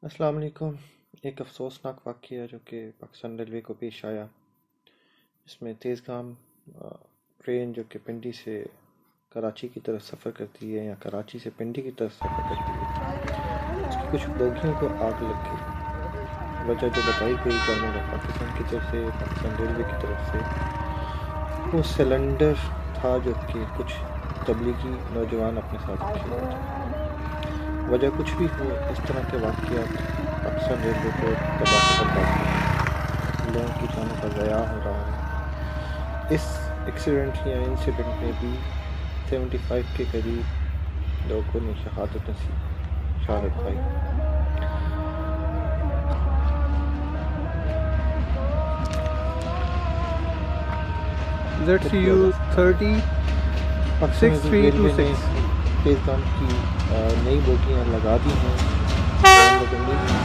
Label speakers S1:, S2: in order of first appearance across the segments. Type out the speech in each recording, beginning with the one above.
S1: अस्सलाम वालेकुम। एक अफसोसनाक वाक़या जो कि पाकिस्तान रेलवे को पेश आया, इसमें तेज़गाम ट्रेन जो कि पिंडी से कराची की तरफ सफ़र करती है या कराची से पिंडी की तरफ सफ़र करती है, उसकी कुछ बोगियों को आग लग गई। वजह जो बताई गई गवर्नमेंट ऑफ पाकिस्तान की तरफ से, पाकिस्तान रेलवे की तरफ से, वो सिलेंडर था जो कि कुछ तबलीगी नौजवान अपने साथ रखे हुए थे। वजह कुछ भी हो, इस तरह के वाक़यात पाकिस्तान रेलवे को तबाह कर देते हैं। लोगों की जानों का ज़या हो रहा है। इस एक्सीडेंट या इंसिडेंट में भी 75 के करीब लोगों ने शहादत पाई। तेज़गाम की नई बोगियाँ लगा दी हैं।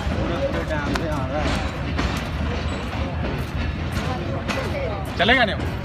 S2: चलेगा नहीं।